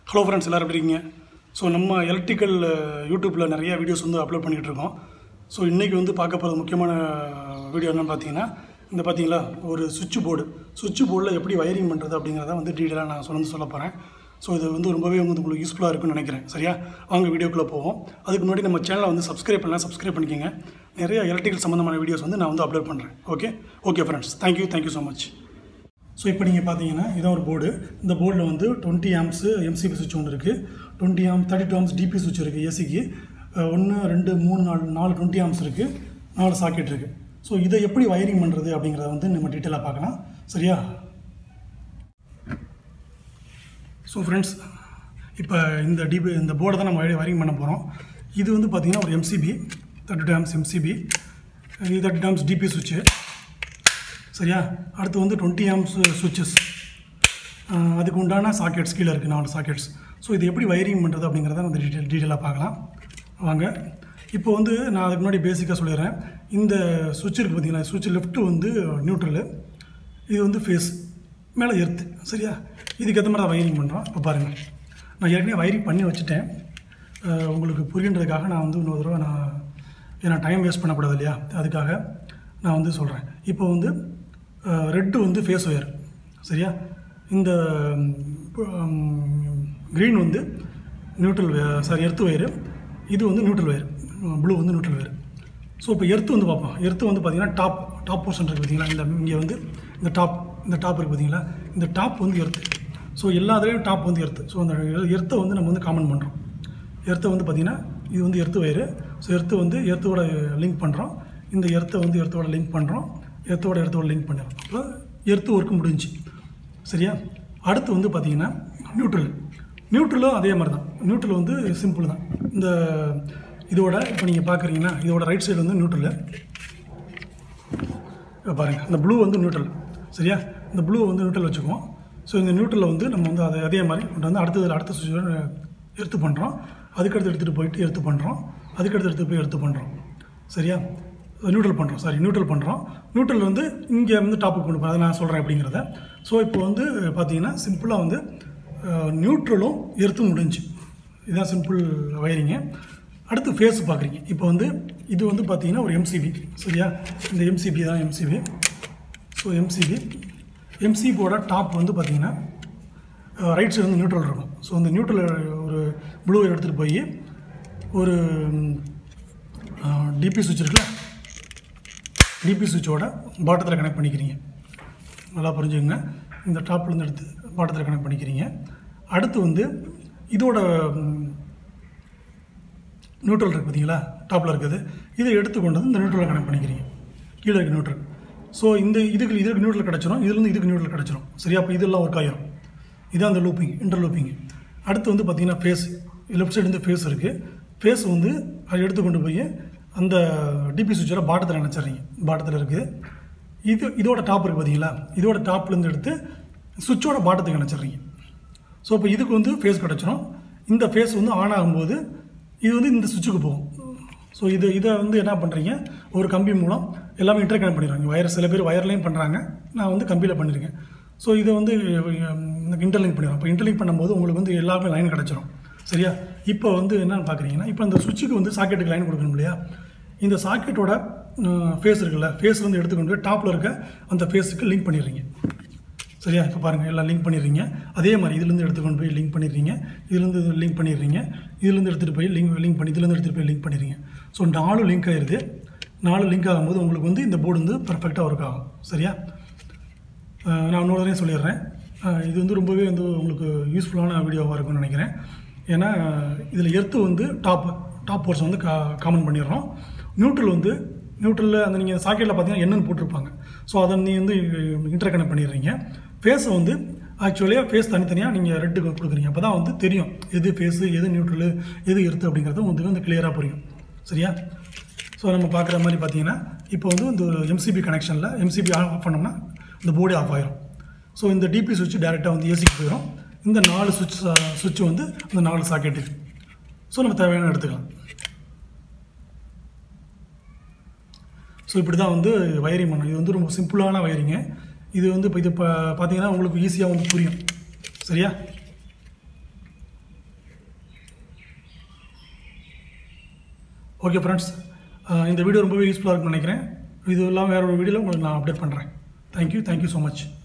Hello friends, எல்லோரும் எப்படி இருக்கீங்க? ஸோ நம்ம எலக்ட்ரிக்கல் யூடியூப்பில் நிறைய வீடியோஸ் வந்து அப்லோட் பண்ணிகிட்டு இருக்கோம். ஸோ இன்றைக்கி வந்து பார்க்க போகிறது முக்கியமான வீடியோ என்னென்னு பார்த்தீங்கன்னா, இந்த பார்த்தீங்களா ஒரு சுவிட்ச் போர்டில் எப்படி வயரிங் பண்ணுறது அப்படிங்கிறத வந்து டீட்டெயிலாக நான் சொல்ல போகிறேன். ஸோ இது வந்து ரொம்பவே உங்களுக்கு யூஸ்ஃபுல்லாக இருக்குன்னு நினைக்கிறேன். சரியா, வாங்க வீடியோக்குள்ளே போவோம். அதுக்கு முன்னாடி நம்ம சேனலை வந்து சப்ஸ்கிரைப் பண்ணிக்கோங்க. நிறைய எலக்ட்ரிக்கல் சம்மந்தமான வீடியோஸ் வந்து நான் வந்து அப்லோட் பண்ணுறேன். Okay friends, thank you so much. So இப்போ நீங்கள் பார்த்தீங்கன்னா இதான் ஒரு போர்டு. இந்த போர்டில் வந்து 20 amps எம்சிபி சுவிட்ச் ஒன்று இருக்குது, 20 amps 32 amps டிபி சுவிட்ச் இருக்குது. ஏசிக்கு 1 2 3 4 20 amps இருக்குது, 4 சாக்கெட் இருக்குது. ஸோ இதை எப்படி வயரிங் பண்ணுறது அப்படிங்கிறத வந்து நம்ம டீட்டெயிலாக பார்க்கலாம். சரியா? ஸோ ஃப்ரெண்ட்ஸ், இப்போ இந்த போர்டை தான் நம்ம வயரிங் பண்ண போகிறோம். இது வந்து பார்த்திங்கன்னா ஒரு MCB 32 amps MCB, 32 amps DP சுவிட்சு. சரியா? அடுத்து வந்து 20 amps சுவிட்சஸ், அதுக்கு உண்டான சாக்கெட்ஸ் கீழே இருக்குது, 4 சாக்கெட்ஸ். ஸோ இது எப்படி வயரிங் பண்ணுறது அப்படிங்கிறத வந்து டீட்டெயிலாக பார்க்கலாம் வாங்க. இப்போ வந்து நான் அதுக்கு முன்னாடி பேசிக்காக சொல்லிடுறேன். இந்த சுவிட்ச் இருக்குது பார்த்தீங்களா, சுவிட்ச் லெஃப்ட்டு வந்து நியூட்ரலு, இது வந்து ஃபேஸ், மேலே எர்த்து. சரியா? இதுக்கேற்ற மாதிரி தான் வயரிங் பண்ணுறோம். இப்போ பாருங்கள், நான் ஏற்கனவே வயரிங் பண்ணி வச்சுட்டேன். உங்களுக்கு புரியுன்றதுக்காக நான் வந்து இன்னொரு தடவை ஏன்னா டைம் வேஸ்ட் பண்ணக்கூடாது இல்லையா, அதுக்காக நான் வந்து சொல்கிறேன். இப்போ வந்து ரெட்டு வந்து ஃபேஸ் ஒயர். சரியா? இந்த க்ரீன் வந்து எர்த்து ஒயரு, இது வந்து நியூட்ரல் ஒயர், ப்ளூ வந்து நியூட்ரல் ஒயர். ஸோ இப்போ எர்த்து வந்து பார்ப்போம். எர்த்து வந்து பார்த்திங்கன்னா டாப் போர்ஷன் இருக்குது பார்த்தீங்களா, இங்கே வந்து இந்த டாப் இருக்குது பார்த்தீங்களா, இந்த டாப் வந்து எர்த்து. ஸோ எல்லாத்துலேயும் டாப் வந்து எர்த்து. ஸோ அந்த எர்த்தை வந்து நம்ம வந்து காமன் பண்ணுறோம். எர்த்தை வந்து பார்த்திங்கன்னா இது வந்து எர்த்து ஒயரு. ஸோ எர்த்து வந்து எர்த்தோட லிங்க் பண்ணுறோம். இந்த எர்த்தை வந்து எர்த்தோட லிங்க் பண்ணுறோம், எர்த்தோட லிங்க் பண்ணிடுறோம். அப்போ எர்த்து ஒர்க்கு முடிஞ்சு. சரியா? அடுத்து வந்து பார்த்திங்கன்னா நியூட்ரலும் அதே மாதிரி தான். நியூட்ரல் வந்து சிம்பிள் தான். இந்த இதோட இப்போ நீங்கள் பார்க்குறீங்கன்னா இதோட ரைட் சைடு வந்து நியூட்ரலு. இப்போ பாருங்கள், இந்த ப்ளூ வந்து நியூட்ரல். சரியா? இந்த ப்ளூ வந்து நியூட்ரல் வச்சுக்குவோம். ஸோ இந்த நியூட்ரலில் வந்து நம்ம வந்து அதே மாதிரி வந்து அடுத்த சுவிட்ச் எர்த்து பண்ணுறோம். அதுக்கடுத்து எடுத்துகிட்டு போயிட்டு எர்த்து பண்ணுறோம், அதுக்கடுத்து எடுத்துகிட்டு போய் எர்த்து பண்ணுறோம். சரியா? நியூட்ரல் பண்ணுறோம். நியூட்ரல் வந்து இங்கே வந்து டாப்புக்கு கொண்டு போகிறோம். அதை நான் சொல்கிறேன் அப்படிங்கிறத. ஸோ இப்போ வந்து பார்த்தீங்கன்னா சிம்பிளாக வந்து நியூட்ரலும் எர்த்தும் முடிஞ்சு. இதுதான் சிம்பிள் வயரிங்கு. அடுத்து ஃபேஸ் பார்க்குறீங்க. இப்போ வந்து இது வந்து பார்த்தீங்கன்னா ஒரு எம்சிபி. சரியா? இந்த எம்சிபி தான் எம்சிபி. ஸோ எம்சிபியோட டாப் வந்து பார்த்தீங்கன்னா ரைட் சைடு வந்து நியூட்ரல் இருக்கும். ஸோ அந்த நியூட்ரல் ஒரு ப்ளூ எடுத்துகிட்டு போய் ஒரு டிபி சுவிட்ச் இருக்குல்ல, டிபி சுவிட்சோட பாட்டத்தில் கனெக்ட் பண்ணிக்கிறீங்க. நல்லா புரிஞ்சுக்கங்க. இந்த டாப்லேருந்து எடுத்து பாட்டத்தில் கனெக்ட் பண்ணிக்கிறீங்க. அடுத்து வந்து இதோட நியூட்ரல் இருக்குது பார்த்தீங்களா, டாப்பில் இருக்குது, இதை எடுத்து கொண்டு வந்து இந்த நியூட்ரலில் கனெக்ட் பண்ணிக்கிறீங்க. கீழே இருக்குது நியூட்ரல். ஸோ இதுக்கு நியூட்ரல் கிடச்சிரும், இதுலேருந்து இதுக்கு நியூட்ரல் கிடச்சிரும். சரியா? அப்போ இதெல்லாம் ஒர்க் ஆகிரும். இதான் அந்த இன்டர்லூப்பிங். அடுத்து வந்து பார்த்திங்கன்னா ஃபேஸ், லெஃப்ட் சைடு வந்து ஃபேஸ் இருக்குது. ஃபேஸ் வந்து அதை எடுத்து கொண்டு போய் அந்த டிபி சுவிட்சோட பாட்டத்தில் நினச்சிட்றீங்க. பாட்டத்தில் இருக்குது. இதோட டாப் இருக்குது பார்த்தீங்களா, இதோட டாப்லேருந்து எடுத்து சுவிட்சோட பாட்டத்துக்கு நினச்சிட்றீங்க. ஸோ இப்போ இதுக்கு வந்து ஃபேஸ் கிடச்சிரும். இந்த ஃபேஸ் வந்து ஆன் ஆகும்போது இது வந்து இந்த சுவிட்சுக்கு போகும். ஸோ இதை வந்து என்ன பண்ணுறீங்க, ஒரு கம்பி மூலம் எல்லாமே இன்டர் கனெக்ட் பண்ணிடுறாங்க. சில பேர் வயர்லையும் பண்ணுறாங்க, நான் வந்து கம்பியில் பண்ணியிருக்கேன். ஸோ இதை வந்து இன்டர்லிங்க் பண்ணிடுறோம். இப்போ இன்டர்லிங்க் பண்ணும்போது உங்களுக்கு வந்து எல்லாமே லைன் கிடச்சிரும். சரியா? இப்போ வந்து என்னென்னு பார்க்குறீங்கன்னா, இப்போ அந்த சுவிட்சுக்கு வந்து சாக்கெட்டுக்கு லைன் கொடுக்கணும் இல்லையா, இந்த சாக்கெட்டோட ஃபேஸ் இருக்குல்ல, ஃபேஸ்லேருந்து எடுத்துக்கொண்டு போய் டாப்பில் இருக்க அந்த ஃபேஸுக்கு லிங்க் பண்ணிடுறீங்க. சரியா? இப்போ பாருங்கள், எல்லாம் லிங்க் பண்ணிடுறீங்க. அதே மாதிரி இதுலேருந்து எடுத்துக்கொண்டு போய் லிங்க் பண்ணிடுறீங்க, இதுலேருந்து லிங்க் பண்ணிடுறீங்க, இதுலேருந்து எடுத்துகிட்டு போய் லிங்க் பண்ணி இதுலேருந்து எடுத்துகிட்டு போய் லிங்க் பண்ணிடுறீங்க. ஸோ 4 லிங்க் ஆகிடுது. 4 லிங்க் ஆகும்போது உங்களுக்கு வந்து இந்த போர்டு வந்து பர்ஃபெக்டாக ஒர்க் ஆகும். சரியா? நான் இன்னொரு சொல்லிடுறேன். இது வந்து ரொம்பவே வந்து உங்களுக்கு யூஸ்ஃபுல்லான வீடியோவாக இருக்கும்னு நினைக்கிறேன். ஏன்னா இதில் எர்த்து வந்து டாப் போர்ஷன் வந்து காமன் பண்ணிடுறோம். நியூட்ரலில் அந்த நீங்கள் சாக்கெட்டில் பார்த்தீங்கன்னா என்னன்னு போட்டிருப்பாங்க. ஸோ அதை நீங்கள் வந்து இன்டர் கனெக்ட் பண்ணிடுறீங்க. ஃபேஸை வந்து ஆக்சுவலியாக ஃபேஸ் தனித்தனியாக நீங்கள் ரெட்டு கொடுக்குறீங்க. அப்போ தான் வந்து தெரியும் எது ஃபேஸு, எது நியூட்ரலு, எது எர்த்து அப்படிங்கிறது உங்களுக்கு வந்து கிளியராக புரியும். சரியா? ஸோ நம்ம பார்க்குற மாதிரி பார்த்தீங்கன்னா இப்போ வந்து இந்த எம்சிபி கனெக்ஷனில் எம்சிபி ஆஃப் பண்ணோம்னா இந்த போர்டே ஆஃப் ஆயிரும். ஸோ இந்த டிபி சுவிட்ச் டேரெக்டாக வந்து ஏசிக்கு போயிடும். இந்த 4 சுவிட்ச் வந்து இந்த 4 சாக்கெட்டுக்கு. ஸோ நம்ம தேவையான எடுத்துக்கலாம். ஸோ இப்படி தான் வந்து வயரிங் பண்ணணும். இது வந்து ரொம்ப சிம்பிளான வயரிங்கு. இது வந்து இப்போ பார்த்தீங்கன்னா உங்களுக்கு ஈஸியாக வந்து புரியும். சரியா? ஓகே ஃப்ரெண்ட்ஸ், இந்த வீடியோ ரொம்பவே யூஸ்ஃபுல்லாக இருக்குன்னு நினைக்கிறேன். இது இல்லாமல் வேறு ஒரு வீடியோவில் உங்களுக்கு நான் அப்டேட் பண்ணுறேன். Thank you so much.